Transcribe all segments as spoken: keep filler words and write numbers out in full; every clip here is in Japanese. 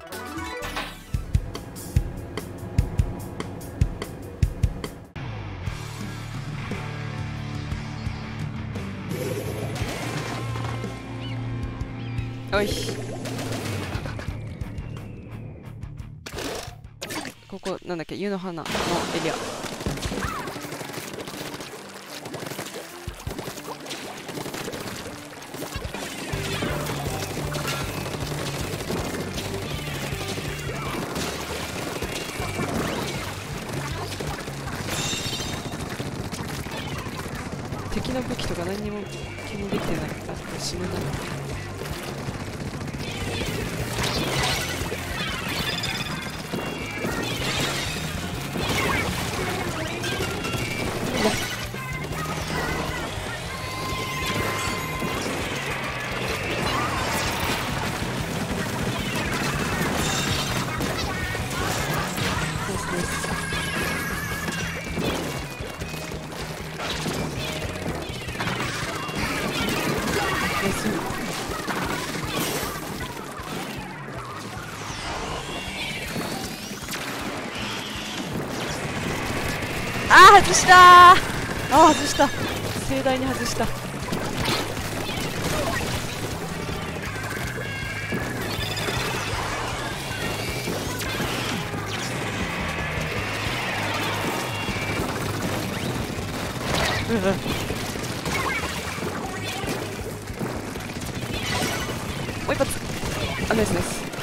よし。ここなんだっけ、湯の花のエリア。敵の武器とか何にも気にできてない。あ、死ぬな。あー、外したー。あー、外した。盛大に外した。うんうん。もう一発。あ、ナイスナイス。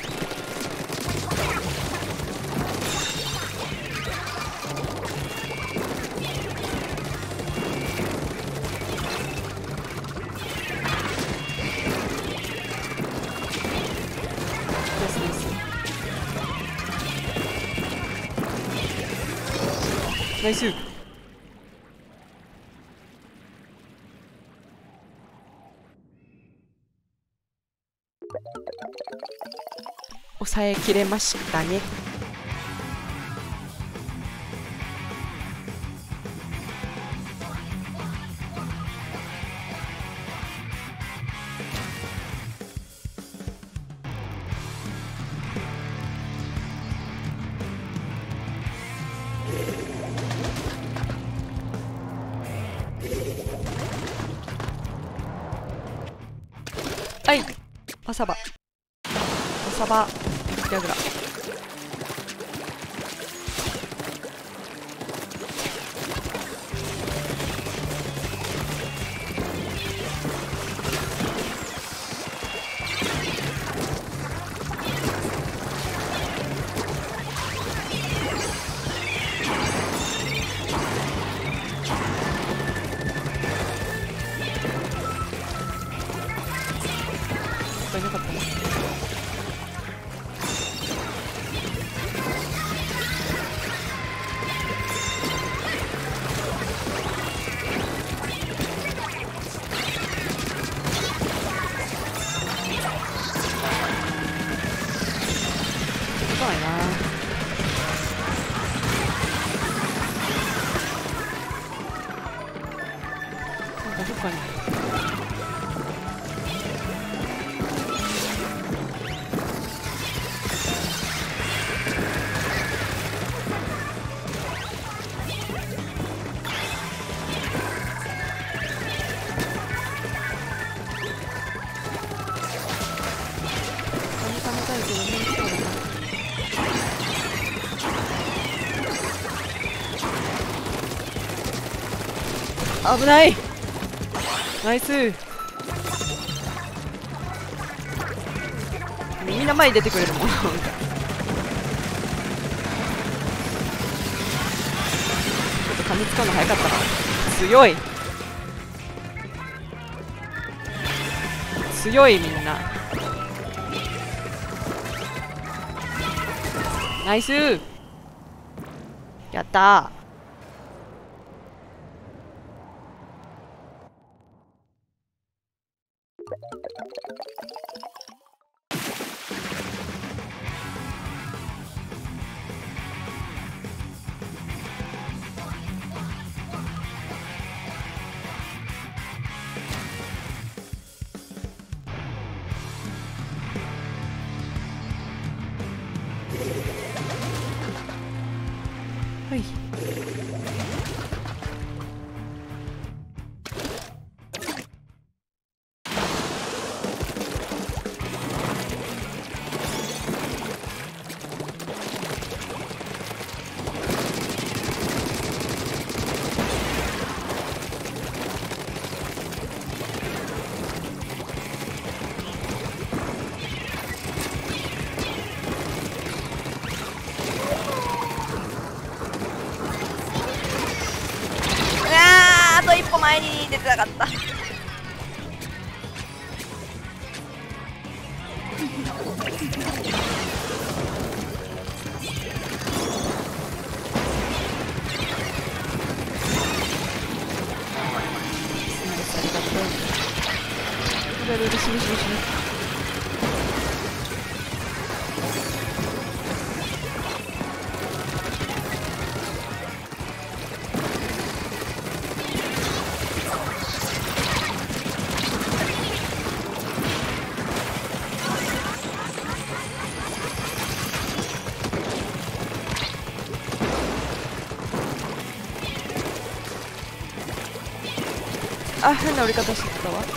ナイス。抑えきれましたね。はい、パサバパサバギャグラ。いなかったね。来ないな。なんかどっかに危ない。ナイス。みんな前に出てくれるもん。ちょっと噛みつかうの早かったな。強い強いみんな。ナイス。やったー。 はい。あと一歩前に出てなかった。レベルしぶしぶしぶ。あ、変な折り方してたわ。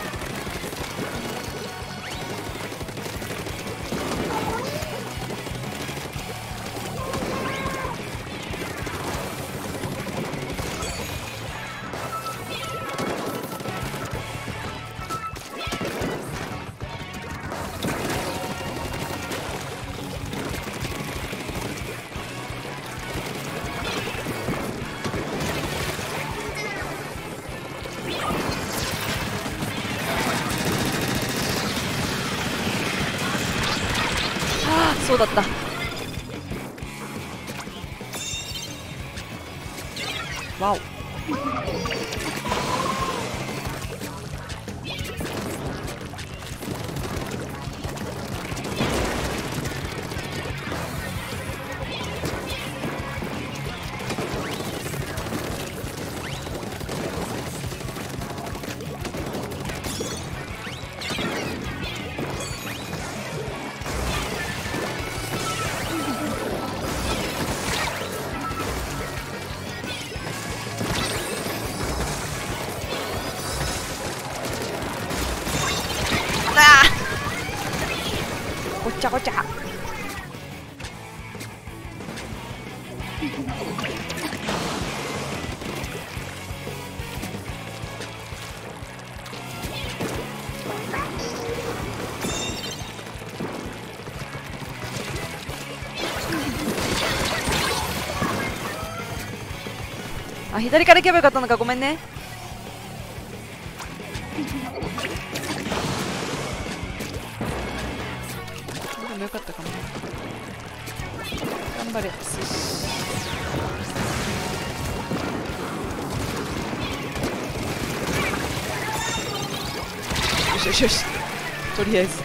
そうだった。わお。ごちゃごちゃ。あ、左から行けばよかったのか、ごめんね。でもよかったかも。頑張れ。よしよしよし。とりあえず。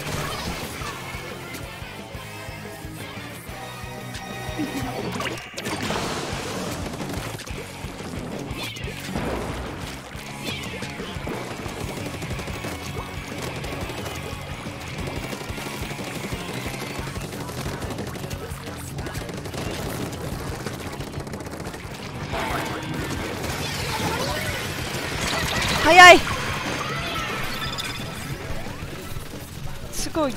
早い。すごい。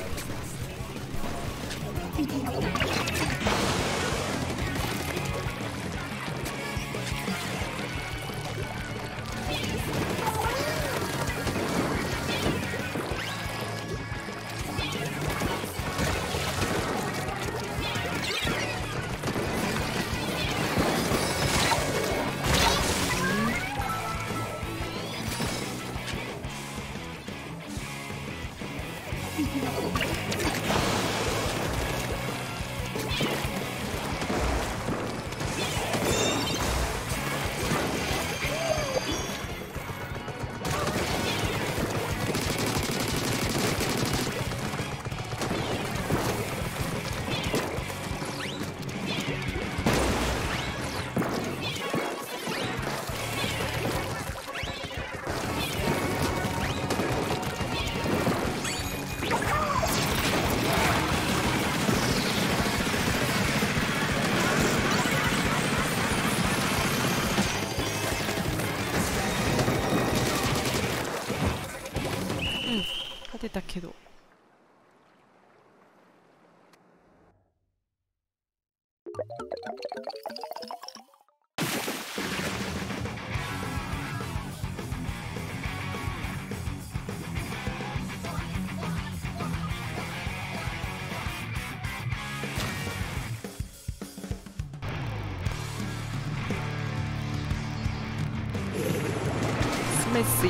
スメイスイ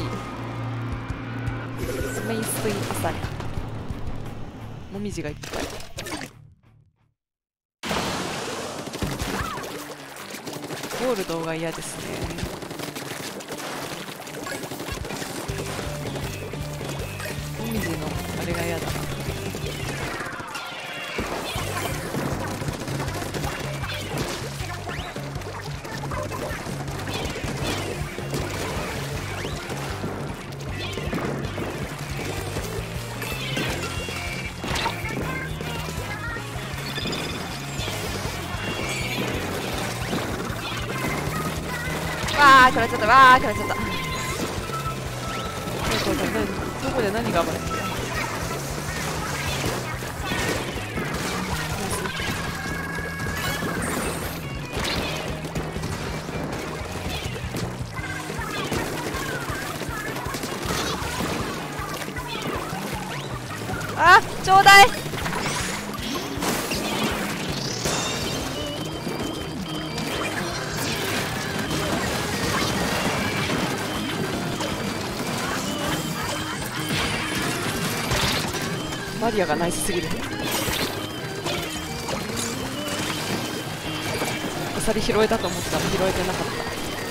スメイスイアサリ、もみじがいっぱい。ゴールドが嫌ですね。もみじのあれが嫌だな。わあ、食らっちゃった、わあ、食らっちゃった。そうそうそう、何、どこで何が暴れてる。あ、ちょうだい。バリアがナイスすぎる。アサリ拾えたと思ったら拾えてなかった。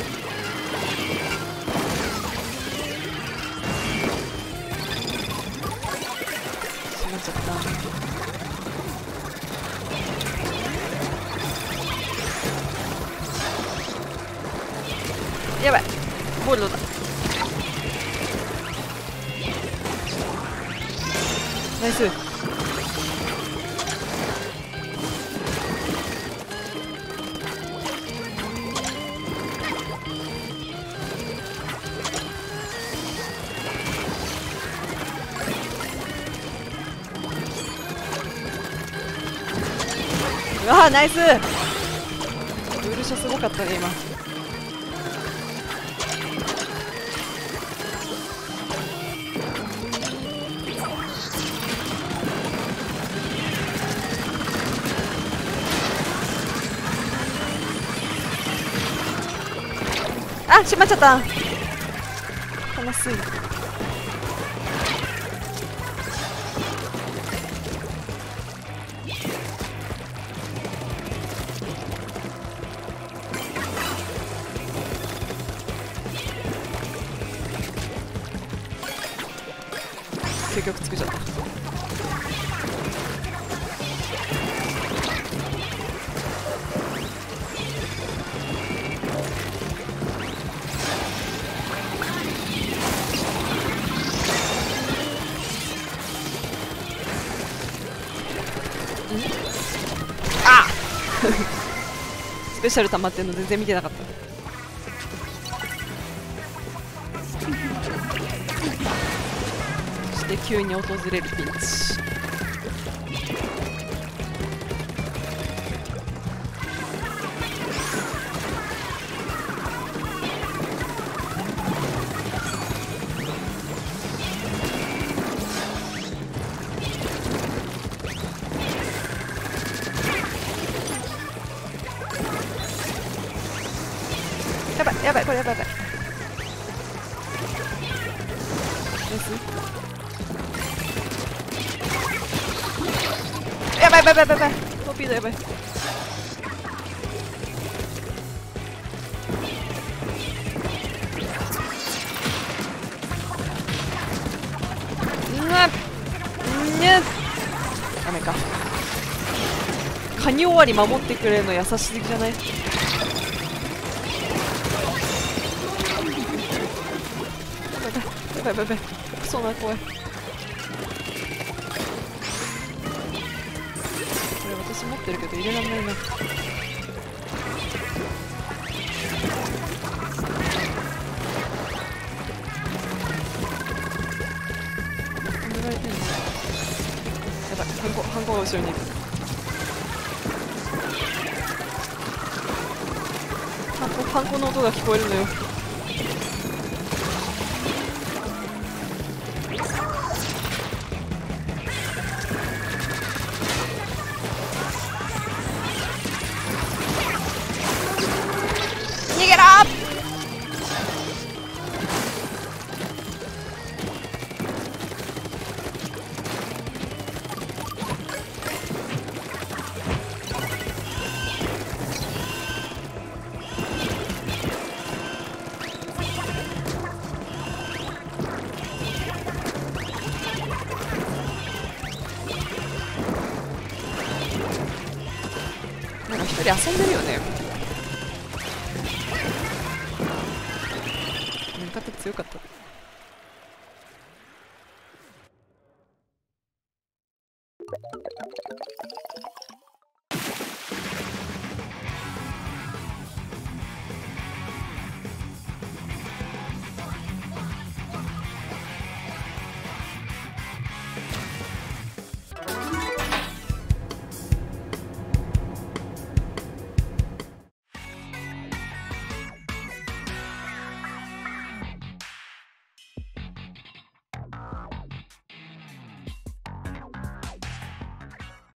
しまっちゃった。やばい、ゴールドだ。ナイス。うわー、ナイス。ルールショすごかったね今。あ、しまっちゃった。悲しい。結局作っちゃった。あスペシャル溜まってんの全然見てなかった。そして急に訪れるピンチ。やばいやばい、これやばいやばい。やばいやばいやばいやばい、トーピードやばい。うんわっにゃっ、ダメか。カニ終わり守ってくれるの優しすぎじゃない？やばいやばいやばい、クソな、怖い。これ私持ってるけど入れらんないな。止められてんの？やばい、ハンコ、ハンコが後ろにいる。 ハンコの音が聞こえるのよ。逃げろー。なんか一人遊んでるよね。味方強かった。